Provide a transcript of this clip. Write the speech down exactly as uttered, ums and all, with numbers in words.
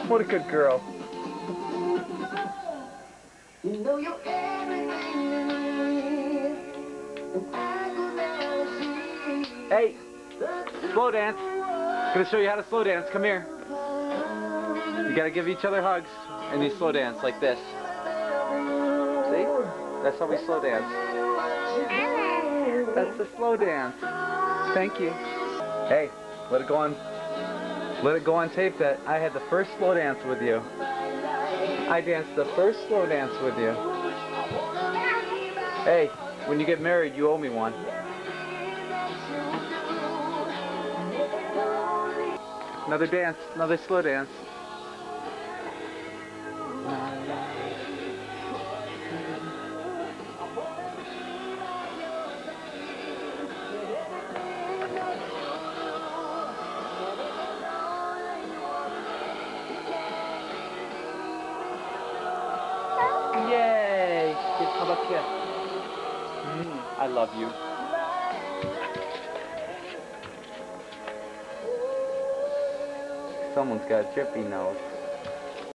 What a good girl. You know you're everything to me, and I could never see. Hey, slow dance. Gonna show you how to slow dance. Come here. You gotta give each other hugs, and you slow dance like this. See? That's how we slow dance. That's the slow dance. Thank you. Hey, let it go on. Let it go on tape that I had the first slow dance with you. I danced the first slow dance with you. Hey, when you get married, you owe me one. Another dance, another slow dance. Yay! How about a kiss? Mm, I love you. Someone's got a drippy nose.